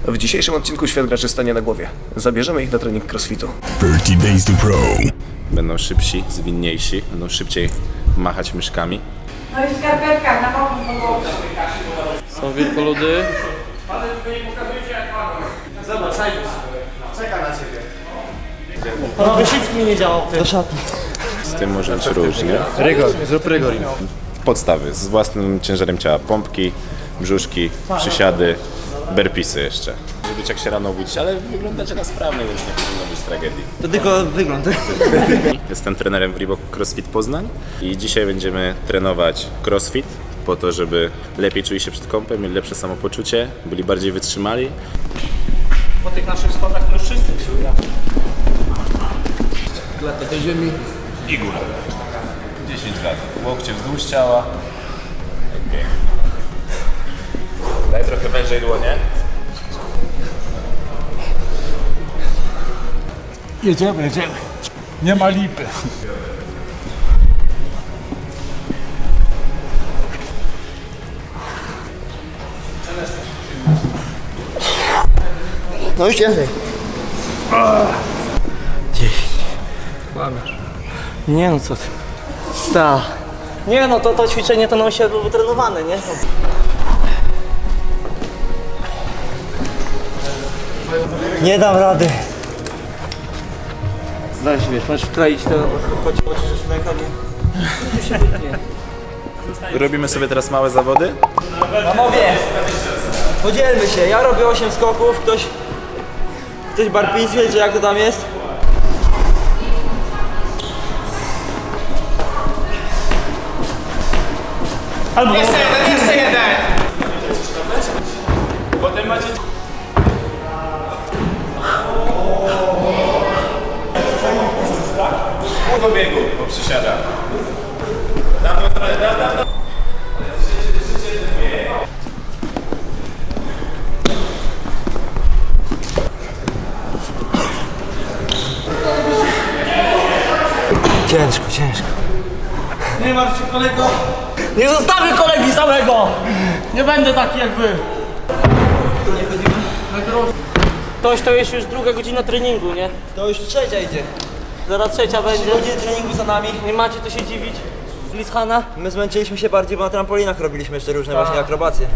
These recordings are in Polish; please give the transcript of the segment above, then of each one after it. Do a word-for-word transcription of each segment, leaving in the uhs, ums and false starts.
W dzisiejszym odcinku świat graczy stanie na głowie. Zabierzemy ich na trening crossfitu. thirty days to pro. Będą szybsi, zwinniejsi, będą szybciej machać myszkami. No i w skarpetkach na mokrym podłodze. Są wielkoludy. Zobacz, czeka na ciebie. No, Wyszycki nie działał. Do szatni. Z tym może być różnie. Rygor, zrób rygor im. Podstawy z własnym ciężarem ciała, pompki, brzuszki, przysiady, burpeesy jeszcze. Żeby być jak się rano obudzić, ale wyglądacie na sprawnie, więc nie powinno być tragedii. To tylko wygląd. Jestem trenerem w Reebok CrossFit Poznań i dzisiaj będziemy trenować crossfit po to, żeby lepiej czuli się przed kąpem, mieli lepsze samopoczucie, byli bardziej wytrzymali. Po tych naszych schodach to już wszyscy się uda. Klatę do ziemi. I górę. dziesięć razy. Łokcie wzdłuż ciała. Okay. Daj trochę wężej dłonie. Jedziemy, jedziemy. Nie ma lipy. No już ciężej. dziesięć. Kłamiesz. Nie no co ty. Ta. Nie no to, to ćwiczenie to na osiedlu wytrenowane, nie? Nie dam rady. Daj się, wiesz, możesz wkleić to, choć że się ręka nie... Tu się wytnie. Robimy sobie teraz małe zawody. Panowie, podzielmy się. Ja robię osiem skoków, ktoś... Ktoś burpees, wiecie jak to tam jest? Albo... Jeszcze jeden, jeszcze jeden! Potem macie... Do biegu, bo przysiada. Dam to trochę, dam, dam, dam. Ciężko, ciężko. Nie martw się, kolego. Nie zostawię kolegi samego! Nie będę taki jak wy. Toś to jest już druga godzina treningu, nie? To już trzecia idzie. Zaraz trzecia będzie. Godziny treningu za nami. Nie macie co się dziwić. Blitzhana? My zmęczyliśmy się bardziej, bo na trampolinach robiliśmy jeszcze różne Ta. właśnie akrobacje.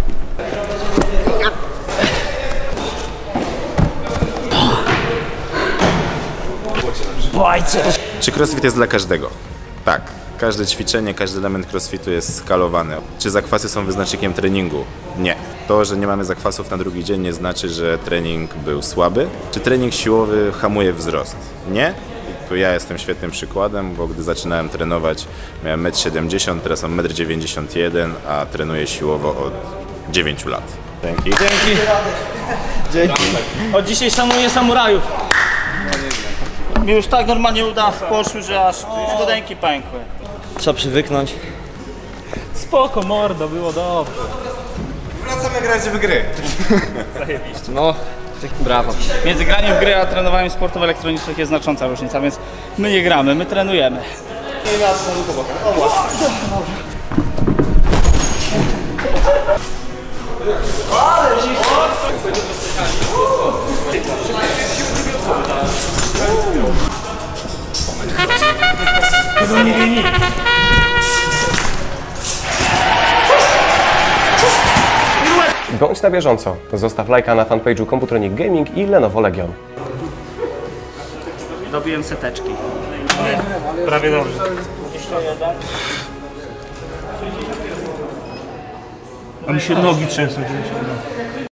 Bajcie! Czy crossfit jest dla każdego? Tak. Każde ćwiczenie, każdy element crossfitu jest skalowany. Czy zakwasy są wyznacznikiem treningu? Nie. To, że nie mamy zakwasów na drugi dzień, nie znaczy, że trening był słaby. Czy trening siłowy hamuje wzrost? Nie. Tu ja jestem świetnym przykładem, bo gdy zaczynałem trenować, miałem metr siedemdziesiąt, teraz mam metr dziewięćdziesiąt jeden, a trenuję siłowo od dziewięciu lat. Dzięki. Dzięki. Dzięki. Od dzisiaj szanuję samurajów. Mi już tak normalnie uda poszły, że aż spodenki pękły. Trzeba przywyknąć. Spoko mordo, było dobrze. Wracamy grać w gry. Zajebiście. No, brawo. Między graniem w gry a trenowaniem sportów elektronicznych jest znacząca różnica, więc my nie gramy, my trenujemy. Bądź na bieżąco. Zostaw lajka na fanpage'u Komputronik Gaming i Lenovo Legion. Dobiłem seteczki. Prawie dobrze. Jeszcze jeden. A mi się nogi trzęsą.